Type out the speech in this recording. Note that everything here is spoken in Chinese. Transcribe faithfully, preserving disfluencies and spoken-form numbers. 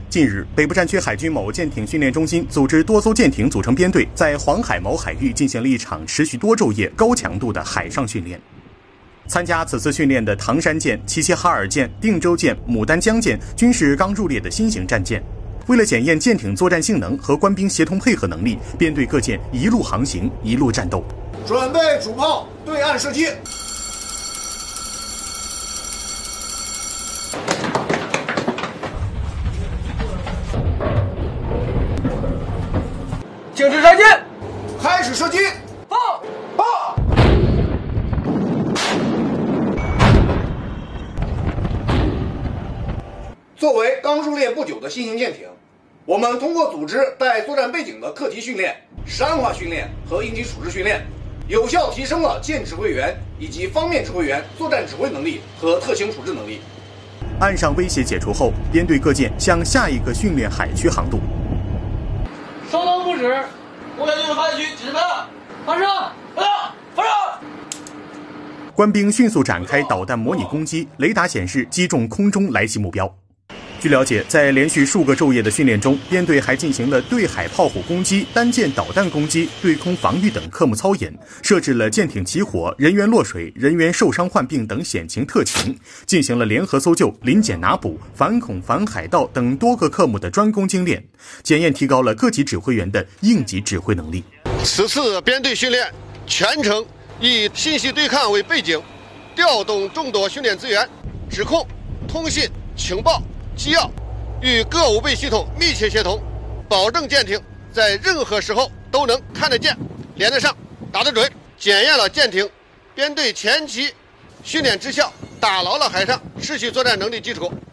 近日，北部战区海军某舰艇训练中心组织多艘舰艇组成编队，在黄海某海域进行了一场持续多昼夜、高强度的海上训练。参加此次训练的唐山舰、齐齐哈尔舰、定州舰、牡丹江舰均是刚入列的新型战舰。为了检验舰艇作战性能和官兵协同配合能力，编队各舰一路航行，一路战斗。 准备主炮对岸射击。 静止射击， 开始射击。 放放。作为刚入列不久的新型舰艇，我们通过组织带作战背景的课题训练、实案化训练和应急处置训练，有效提升了舰指挥员以及方面指挥员作战指挥能力和特情处置能力。 岸上威胁解除后，编队各舰向下一个训练海区航渡。 稍当不止， 目标就是发射区，指示发发射， 发射，发射。 官兵迅速展开导弹模拟攻击，雷达显示击中空中来袭目标。据了解，在连续数个昼夜的训练中，编队还进行了对海炮火攻击、单舰导弹攻击、对空防御等科目操演，设置了舰艇起火、人员落水、人员受伤患病等险情特情，进行了联合搜救、临检拿捕、反恐反海盗等多个科目的专攻精练，检验提高了各级指挥员的应急指挥能力。 此次编队训练全程以信息对抗为背景，调动众多训练资源，指控、通信、情报、机要与各武备系统密切协同，保证舰艇在任何时候都能看得见、连得上、打得准，检验了舰艇编队前期训练之效，打牢了海上持续作战能力基础。